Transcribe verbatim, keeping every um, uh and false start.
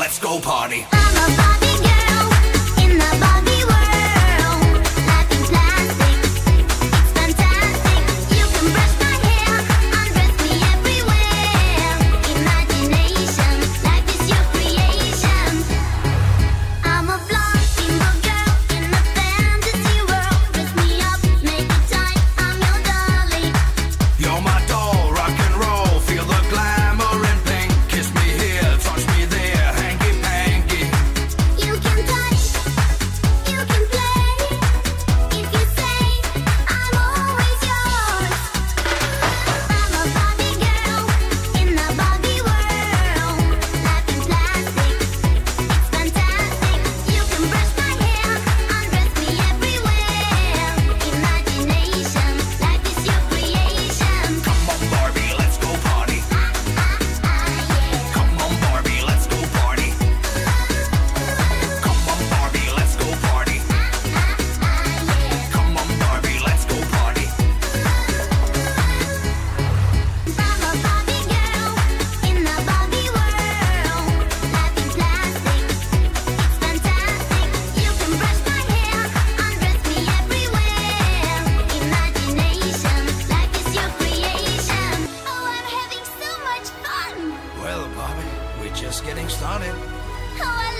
let's go party. I'm a Barbie girl in the Barbie world. Life in plastic, it's fantastic. You can brush my hair, undress me everywhere. Imagination, life is your creation. I'm a blonde bimbo girl in a fantasy world. Dress me up, make it tight, I'm your dolly. You're my doll, rock and roll, feel the glamour and pink. Kiss me here, touch me there, hanky panky. You can touch, you can play. If you say I'm always yours. I'm a Barbie girl in the Barbie world. Life in plastic, it's fantastic. You can brush my hair, undress me everywhere. Imagination, life is your creation. Come on Barbie, let's go party. Ah, ah, yeah. Come on Barbie, let's go party. Come on Barbie, let's go party. Ah, yeah. Come on Barbie, let's go party. I'm a Barbie girl in the Barbie world. Life in plastic, it's fantastic. You can brush my hair, undress me everywhere. Imagination, life is your creation. Oh, I'm having so much fun. Well Barbie, we're just getting started. Oh, I